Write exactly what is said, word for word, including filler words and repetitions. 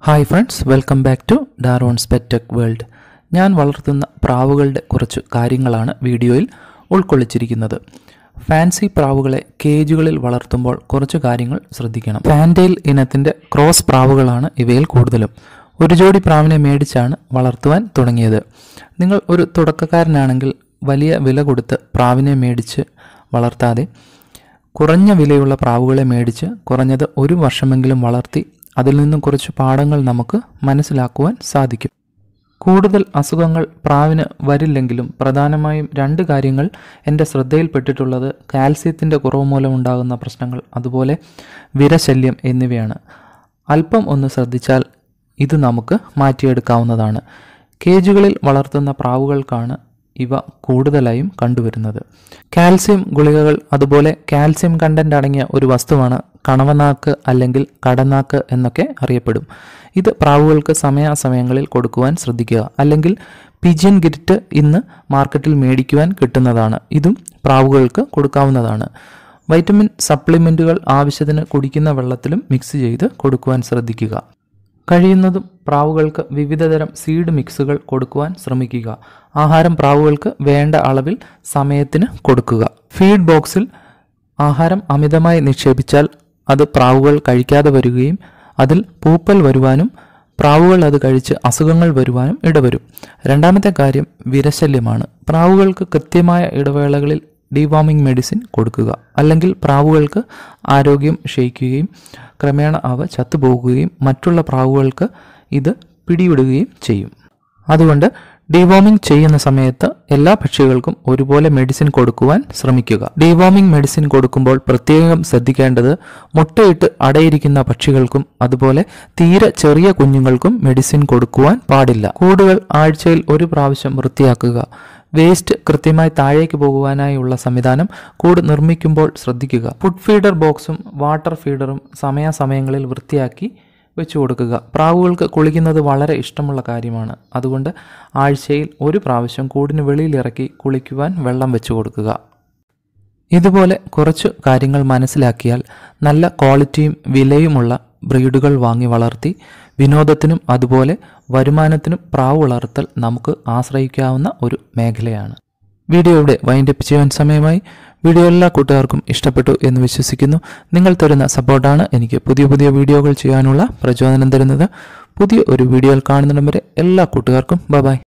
Hi friends, welcome back to Darwin's Pet Tech World. ഞാൻ വളർത്തുന്ന പ്രാവുകളുടെ കുറച്ച് കാര്യങ്ങളാണ് വീഡിയോയിൽ ഉൾക്കൊള്ളിച്ചിരിക്കുന്നത്. ഫാൻസി പ്രാവുകളെ കേജുകളിൽ വളർത്തുമ്പോൾ കുറച്ച് കാര്യങ്ങൾ ശ്രദ്ധിക്കണം. ഫാൻറ്റെയിൽ ഇനത്തിന്റെ ക്രോസ് പ്രാവുകളാണ് ഇവയിൽ കൂടുതലും. ഒരു ജോഡി പ്രാവിനെ മേടിച്ചാണ് വളർത്തുവാൻ തുടങ്ങിയത്. നിങ്ങൾ ഒരു തുടക്കക്കാരനാണെങ്കിൽ വലിയ വില കൊടുത്ത് പ്രാവിനെ മേടിച്ച് വളർത്താതെ കുറഞ്ഞ വിലയുള്ള പ്രാവുകളെ മേടിച്ച് കുറഞ്ഞത് ഒരു വർഷമെങ്കിലും വളർത്തി അതിൽ നിന്നും കുറച്ച് പാഠങ്ങൾ നമുക്ക് മനസ്സിലാക്കുവാൻ സാധിക്കും. കൂടുതൽ അസുഖങ്ങൾ പ്രാവിന് വരില്ലെങ്കിലും പ്രധാനമായും രണ്ട് കാര്യങ്ങൾ എൻ്റെ ശ്രദ്ധയിൽപ്പെട്ടിട്ടുള്ളത് കാൽസ്യത്തിൻ്റെ കുറവ് മൂലം ഉണ്ടാകുന്ന പ്രശ്നങ്ങൾ, അതുപോലെ വിരശല്യം എന്നിവയാണ്. അല്പം ഒന്ന് ശ്രദ്ധിച്ചാൽ ഇത് നമുക്ക് മാറ്റിയെടുക്കാവുന്നതാണ്. കേജുകളിൽ വളർത്തുന്ന പ്രാവുകൾക്കാണ് ഇവ കൂടുതലായും കണ്ടുവരുന്നത്. കാൽസ്യം ഗുളികകൾ, അതുപോലെ കാൽസ്യം കണ്ടന്റ് അടങ്ങിയ ഒരു വസ്തുവാണ് കണവനാക്ക് അല്ലെങ്കിൽ കടനാക്ക് എന്നൊക്കെ അറിയപ്പെടും. ഇത് പ്രാവുകൾക്ക് സമയാസമയങ്ങളിൽ കൊടുക്കുവാൻ ശ്രദ്ധിക്കുക. അല്ലെങ്കിൽ പിജിയൻ ഗിറ്റ് ഇന്ന് മാർക്കറ്റിൽ മേടിക്കുവാൻ കിട്ടുന്നതാണ്. ഇതും പ്രാവുകൾക്ക് കൊടുക്കാവുന്നതാണ്. വൈറ്റമിൻ സപ്ലിമെൻറ്റുകൾ ആവശ്യത്തിന് കുടിക്കുന്ന വെള്ളത്തിലും മിക്സ് ചെയ്ത് കൊടുക്കുവാൻ ശ്രദ്ധിക്കുക. കഴിയുന്നതും പ്രാവുകൾക്ക് വിവിധതരം സീഡ് മിക്സുകൾ കൊടുക്കുവാൻ ശ്രമിക്കുക. ആഹാരം പ്രാവുകൾക്ക് വേണ്ട അളവിൽ സമയത്തിന് കൊടുക്കുക. ഫീഡ് ബോക്സിൽ ആഹാരം അമിതമായി നിക്ഷേപിച്ചാൽ അത് പ്രാവുകൾ കഴിക്കാതെ വരികയും അതിൽ പൂപ്പൽ വരുവാനും പ്രാവുകൾ അത് കഴിച്ച് അസുഖങ്ങൾ വരുവാനും ഇടവരും. രണ്ടാമത്തെ കാര്യം വിരശല്യമാണ്. പ്രാവുകൾക്ക് കൃത്യമായ ഇടവേളകളിൽ ഡീവാമിംഗ് മെഡിസിൻ കൊടുക്കുക. അല്ലെങ്കിൽ പ്രാവുകൾക്ക് ആരോഗ്യം ക്ഷയിക്കുകയും ക്രമേണ അവ ചത്തുപോകുകയും മറ്റുള്ള പ്രാവുകൾക്ക് ഇത് പിടിവിടുകയും ചെയ്യും. അതുകൊണ്ട് ഡീവാമിംഗ് ചെയ്യുന്ന സമയത്ത് എല്ലാ പക്ഷികൾക്കും ഒരുപോലെ മെഡിസിൻ കൊടുക്കുവാൻ ശ്രമിക്കുക. ഡീവാമിംഗ് മെഡിസിൻ കൊടുക്കുമ്പോൾ പ്രത്യേകം ശ്രദ്ധിക്കേണ്ടത് മുട്ടയിട്ട് അടയിരിക്കുന്ന പക്ഷികൾക്കും അതുപോലെ തീരെ ചെറിയ കുഞ്ഞുങ്ങൾക്കും മെഡിസിൻ കൊടുക്കുവാൻ പാടില്ല. കൂടുകൾ ആഴ്ചയിൽ ഒരു പ്രാവശ്യം വൃത്തിയാക്കുക. വേസ്റ്റ് കൃത്യമായി താഴേക്ക് പോകുവാനായുള്ള സംവിധാനം കൂട് നിർമ്മിക്കുമ്പോൾ ശ്രദ്ധിക്കുക. ഫുഡ് ഫീഡർ ബോക്സും വാട്ടർ ഫീഡറും സമയാസമയങ്ങളിൽ വൃത്തിയാക്കി വെച്ചു കൊടുക്കുക. പ്രാവുകൾക്ക് കുളിക്കുന്നത് വളരെ ഇഷ്ടമുള്ള കാര്യമാണ്. അതുകൊണ്ട് ആഴ്ചയിൽ ഒരു പ്രാവശ്യം കൂടിന് വെളിയിലിറക്കി കുളിക്കുവാൻ വെള്ളം വെച്ചു കൊടുക്കുക. ഇതുപോലെ കുറച്ച് കാര്യങ്ങൾ മനസ്സിലാക്കിയാൽ നല്ല ക്വാളിറ്റിയും വിലയുമുള്ള ബ്രീഡുകൾ വാങ്ങി വളർത്തി വിനോദത്തിനും അതുപോലെ വരുമാനത്തിനും പ്രാവ് വളർത്തൽ നമുക്ക് ആശ്രയിക്കാവുന്ന ഒരു മേഖലയാണ്. വീഡിയോ ഇവിടെ വൈൻഡപ്പ് ചെയ്യാൻ സമയമായി. വീഡിയോ എല്ലാ കൂട്ടുകാർക്കും ഇഷ്ടപ്പെട്ടു എന്ന് വിശ്വസിക്കുന്നു. നിങ്ങൾ തരുന്ന സപ്പോർട്ടാണ് എനിക്ക് പുതിയ പുതിയ വീഡിയോകൾ ചെയ്യാനുള്ള പ്രചോദനം തരുന്നത്. പുതിയ ഒരു വീഡിയോയിൽ കാണുന്നിടം വരെ എല്ലാ കൂട്ടുകാർക്കും ബൈ ബൈ.